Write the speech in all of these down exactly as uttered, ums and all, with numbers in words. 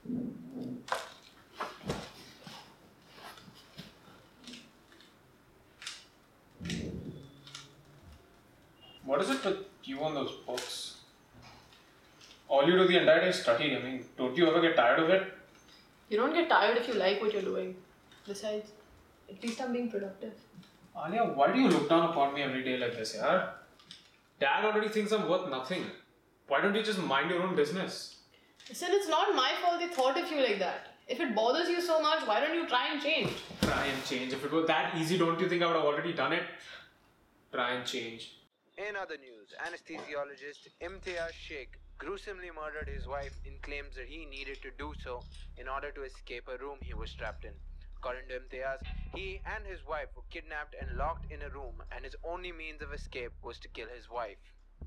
What is it with you on those books? All you do the entire day is study. I mean, don't you ever get tired of it? You don't get tired if you like what you're doing. Besides, at least I'm being productive. Alia, why do you look down upon me every day like this, yaar? Dad already thinks I'm worth nothing. Why don't you just mind your own business? Listen, it's not my fault they thought of you like that. If it bothers you so much, why don't you try and change? Try and change. If it were that easy, don't you think I would have already done it? Try and change. In other news, anesthesiologist Imtiaz Sheikh gruesomely murdered his wife in claims that he needed to do so in order to escape a room he was trapped in. According to Imtiaz, he and his wife were kidnapped and locked in a room, and his only means of escape was to kill his wife.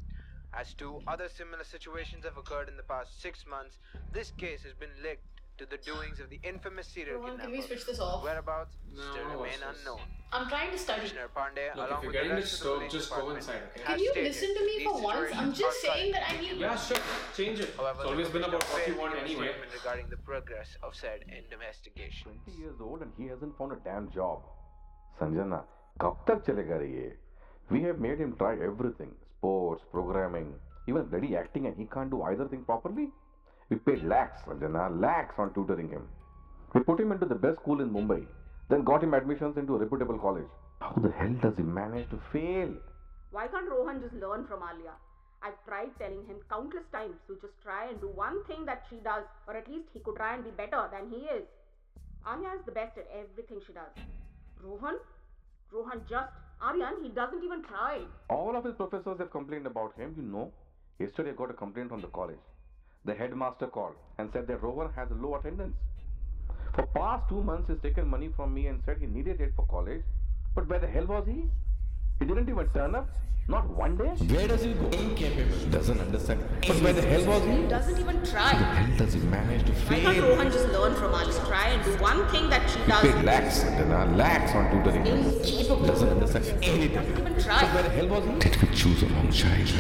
As two other similar situations have occurred in the past six months, this case has been linked to the doings of the infamous serial Rohan, kidnapper. can we switch this off? Whereabouts No, still no, remain what's this? unknown. I'm trying to study. Commissioner Pandey, Look, along if you're with the getting rest of the disturbed, police just go department, inside, okay? Can has you stated listen to that me these for once? I'm situations just are saying that I need... Yeah, sure. Change it. However, It's always the been about what you commissioner want failed to give a anyway. statement regarding the progress of said investigation. twenty years old and he hasn't found a damn job. Sanjana, कब तक चलेगा रे ये? We have made him try everything. Sports, programming, even bloody acting, and he can't do either thing properly. We paid lakhs, Sanjana, lakhs on tutoring him. We put him into the best school in Mumbai, then got him admissions into a reputable college. How the hell does he manage to fail? Why can't Rohan just learn from Alia? I've tried telling him countless times to just try and do one thing that she does, or at least he could try and be better than he is. Alia is the best at everything she does. Rohan? Rohan just, Aryan, he doesn't even try. All of his professors have complained about him, you know. Yesterday I got a complaint from the college. The headmaster called and said that Rohan has low attendance. For past two months he's taken money from me and said he needed it for college. But where the hell was he? He didn't even turn up. Not one day. Where does he go? Incapable. Doesn't understand. But where the hell was he? He doesn't even try. How does he manage to Why fail? can't Rohan just learn from Alia? Try and do one thing that she He does. paid lakhs, Sandana, lakhs on tutoring. Incapable. Doesn't understand anything. Doesn't even But try. where the hell was he? Did we choose a wrong child?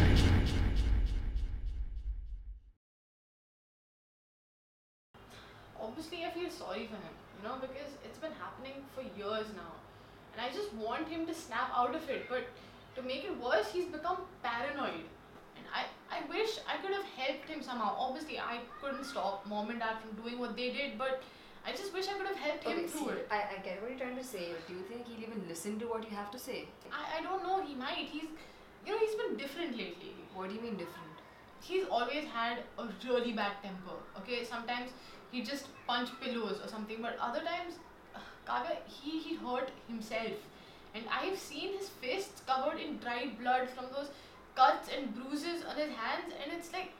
Obviously, I feel sorry for him, you know, because it's been happening for years now. And I just want him to snap out of it, but to make it worse, he's become paranoid. And I, I wish I could have helped him somehow. Obviously, I couldn't stop mom and dad from doing what they did, but I just wish I could have helped him Okay, through see, it. I, I get what you're trying to say, but do you think he'll even listen to what you have to say? I, I don't know, he might. He's, you know, he's been different lately. What do you mean different? He's always had a really bad temper, okay? Sometimes he just punch pillows or something, but other times, uh, Kavya, he, he hurt himself. And I've seen his fists covered in dried blood from those cuts and bruises on his hands, and it's like...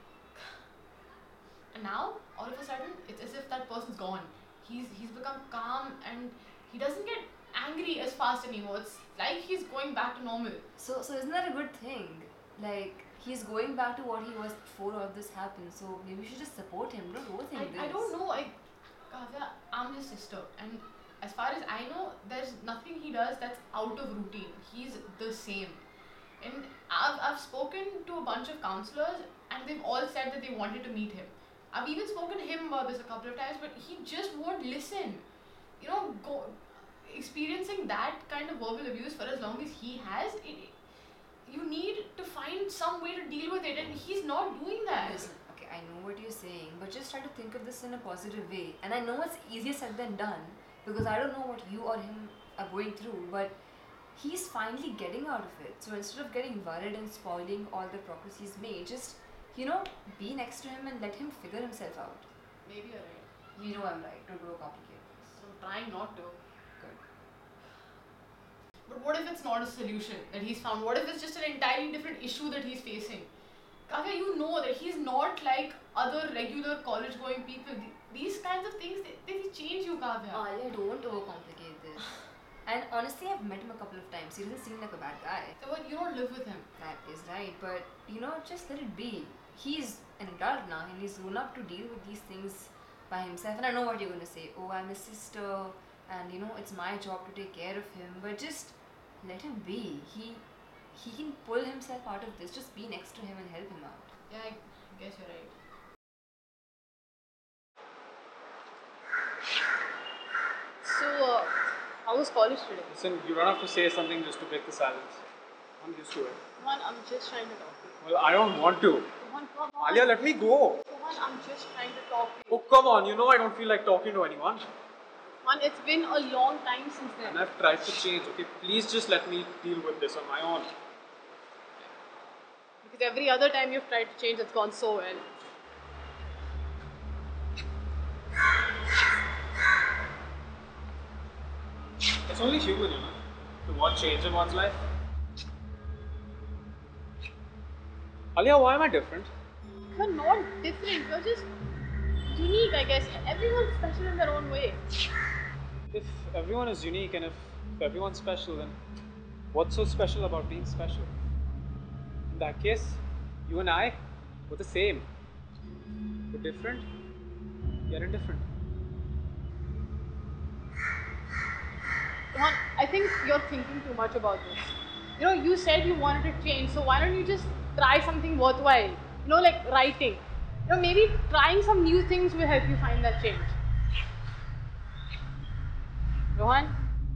And now, all of a sudden, it's as if that person's gone. He's, he's become calm and he doesn't get angry as fast anymore. It's like he's going back to normal. So, so isn't that a good thing? Like, he's going back to what he was before all this happened, so maybe we should just support him. Don't overthink I, this. I don't know, I, Kavya, I'm his sister, and as far as I know, there's nothing he does that's out of routine. He's the same. And I've, I've spoken to a bunch of counselors, and they've all said that they wanted to meet him. I've even spoken to him about this a couple of times, but he just won't listen. You know, go, experiencing that kind of verbal abuse for as long as he has, it, you need to find some way to deal with it, and he's not doing that. Listen, okay, I know what you're saying, but just try to think of this in a positive way. And I know it's easier said than done, because I don't know what you or him are going through, but he's finally getting out of it. So instead of getting worried and spoiling all the progress he's made, just, you know, be next to him and let him figure himself out. Maybe you're right. You know I'm right, don't overcomplicate this. So I'm trying not to. Good. But what if it's not a solution that he's found? What if it's just an entirely different issue that he's facing? Kavya, you know that he's not like other regular college going people. These kinds of things, they, they change you, Kavya. Alia, don't overcomplicate this. And honestly, I've met him a couple of times. He doesn't seem like a bad guy. So what, you don't live with him. That is right, but you know, just let it be. He's an adult now and he's grown up to deal with these things by himself. And I know what you're going to say. Oh, I'm his sister and you know, it's my job to take care of him. But just let him be. He he can pull himself out of this. Just be next to him and help him out. Yeah, I guess you're right. How was college today? Listen, you don't have to say something just to break the silence. I'm used to it. Rohan, I'm just trying to talk to you. Well, I don't want to. Rohan, come on. Alia, let me go. Rohan, I'm just trying to talk to you. Oh, come on. You know I don't feel like talking to anyone. Rohan, it's been a long time since then. And I've tried to change, okay? Please just let me deal with this on my own. Because every other time you've tried to change, it's gone so well. It's only human, you know, to want change in one's life. Alia, why am I different? You're not different. You're just unique, I guess. Everyone's special in their own way. If everyone is unique and if everyone's special, then what's so special about being special? In that case, you and I were the same. We're different, yet indifferent. Rohan, I think you're thinking too much about this. You know, you said you wanted to change, so why don't you just try something worthwhile? You know, like writing. You know, maybe trying some new things will help you find that change. Rohan?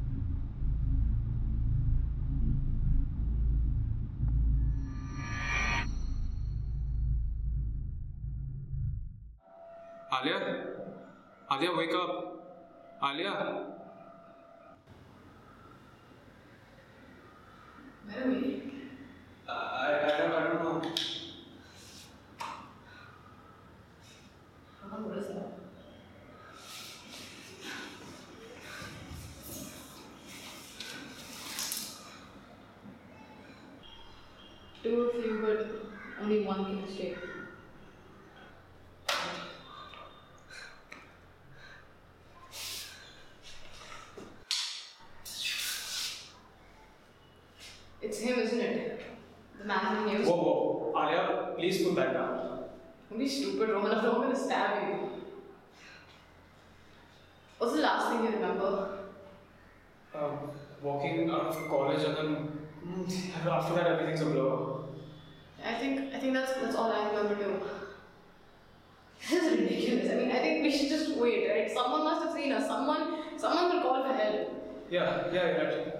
Alia? Alia, wake up. Alia? Where are we? Uh, I, I, don't, I don't know. Rohan, what is that? Two of you, but only one can stay. It's him, isn't it? The man in the news. Whoa, whoa. Alia, please put that down. Don't be stupid, Rohan. I'm not going to stab you. What's the last thing you remember? Um, walking out of college and then mm, after that everything's a blur. I think I think that's that's all I remember too. This is ridiculous. I mean, I think we should just wait, right? Someone must have seen us. Someone someone will call for help. Yeah, yeah, you're right.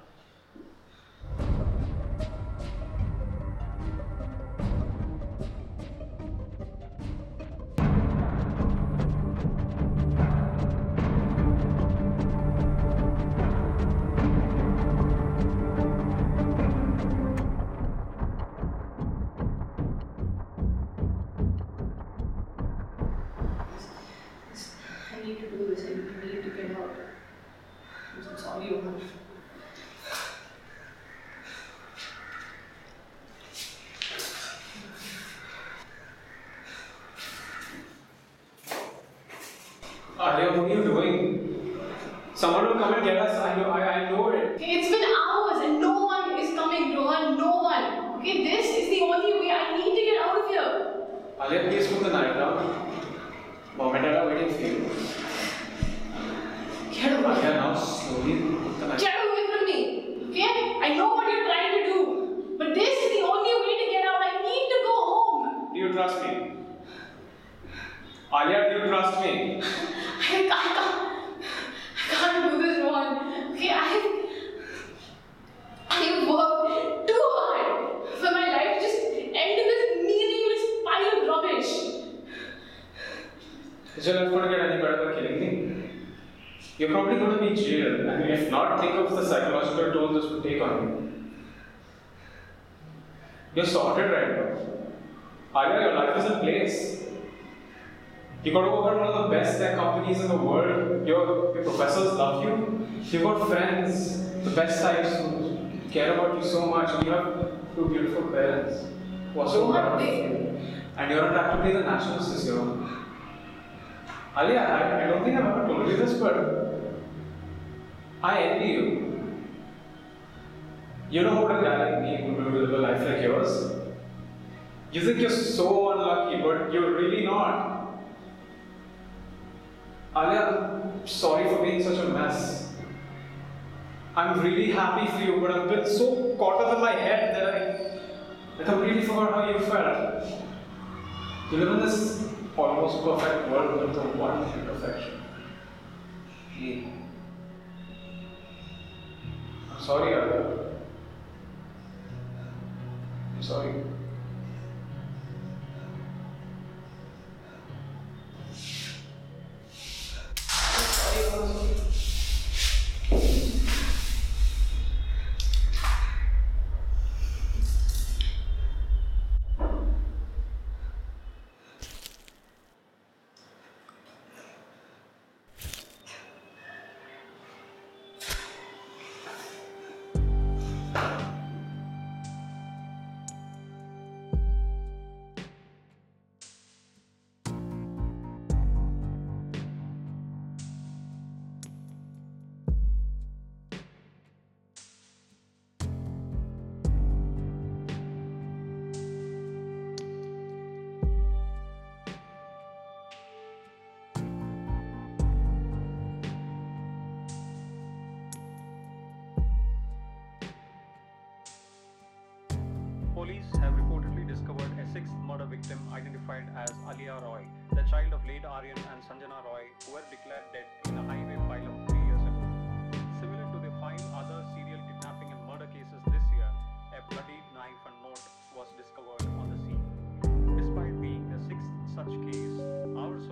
I need to do this. I need to get out. I'm so sorry, Rohan. Alia, what are you doing? Someone will come and get us. I know, I, I know it. It's been hours and no one is coming, Rohan. No one. Okay, this is the only way. I need to get out of here. Alia, please put the knife down. Mom and Dad are waiting for you. Get away. Alia, now slowly put the knife. Get away from me. Okay? I know what you're trying to do. But this is the only way to get out. I need to go home. Do you trust me? Alia, do you trust me? I can't, I can't, I can't do this, Rohan. Okay, I I worked too hard for my life to just end in this meaningless pile of rubbish. Is your life going to get any better than killing me? You're probably going to be jailed, and if not, think of the psychological toll this would take on you. You're sorted right now. Alia, your life is in place. You got to work at one of the best tech companies in the world. Your, your professors love you. You've got friends, the best types who care about you so much. And you have two beautiful parents who are so proud of you. And you're on track to play the nationals this year. Alia, I, I don't think I've ever told you this, but I envy you. You know what a guy like me would do to live a life like yours? You think you're so unlucky, but you're really not. Alia, I'm sorry for being such a mess. I'm really happy for you, but I've been so caught up in my head that I, I completely forgot how you felt. You live in this almost perfect world with the one imperfection. Me. Sorry, Alia. I'm sorry. Police have reportedly discovered a sixth murder victim identified as Alia Roy, the child of late Aryan and Sanjana Roy, who were declared dead in a highway pileup three years ago. Similar to the five other serial kidnapping and murder cases this year, a bloodied knife and note was discovered on the scene. Despite being the sixth such case, our